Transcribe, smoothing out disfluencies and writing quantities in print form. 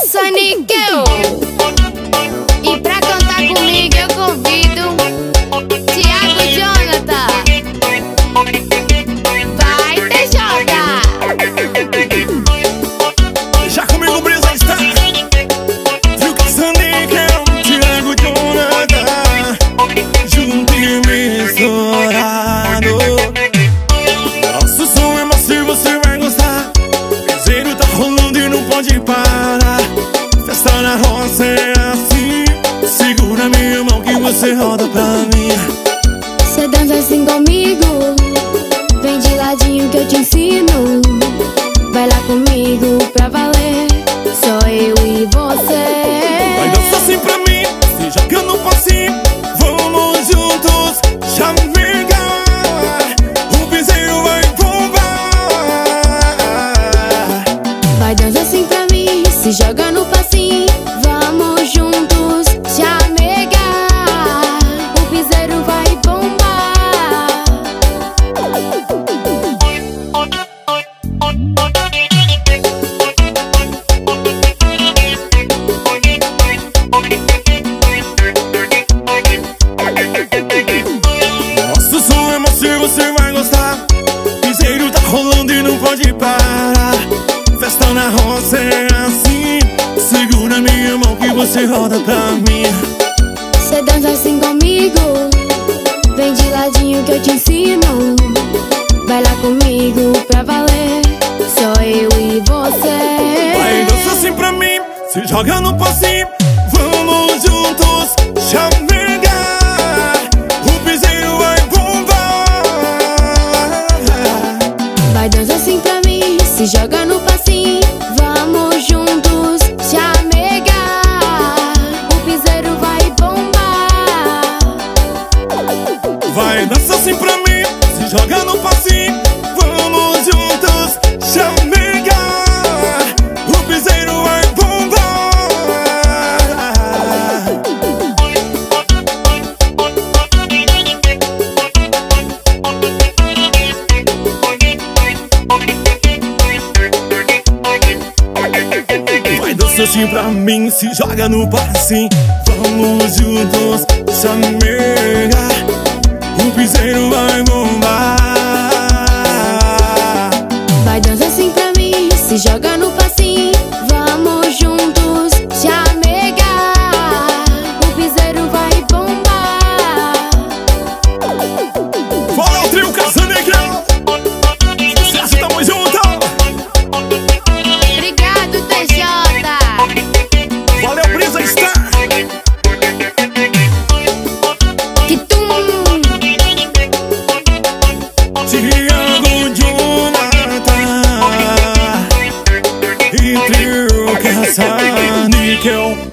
sou Níquel. E pra cantar comigo eu convido Thiago Jonathan. Vai, TJ. Já comigo, Brisa está. Viu que sou Níquel, Thiago Jonathan. Junto e misturado. Nosso som é macio, você vai gostar. Piseiro tá rolando e não pode parar. Festa na roça é assim. Segura minha mão que você roda pra mim. Cê dança assim comigo, vem de ladinho que eu te ensino. Vai lá comigo pra valer, só eu e você. Vai dançar assim pra mim, se joga no passinho. Vamos juntos, chamegar. O piseiro vai bombar. Vai dançar assim pra mim, se joga no passinho. Vamos juntos, chamegar. O piseiro vai bombar. Nosso som é macio, você vai gostar. Piseiro tá rolando e não pode parar. Festa na roça é assim. Segura minha mão que você roda pra mim. Cê dança assim comigo, vem de ladinho que eu te ensino. Vai lá comigo pra valer, só eu e você. Vai dançar assim pra mim, se joga no passinho. Vamos juntos, chamegar. O piseiro vai bombar. Vai dançar assim pra mim, se joga no passinho. Vamos juntos, chamegar. O piseiro vai bombar. Vai dançar assim pra mim, se joga no passinho. Vamos juntos, chamegar. O piseiro vai bombar. Vai dançar assim pra mim, se joga no passinho. Vamos juntos, chamegar. O piseiro vai bombar. Vai dançar assim pra mim, se joga no passinho. Vamos juntos, chamegar. O piseiro vai bombar. Fala o trio Casanegrão. Sucesso, tamo junto. Obrigado, TJ. Valeu, Brisa está. Que tum. Thiago Jonathan e trio Casanegrão.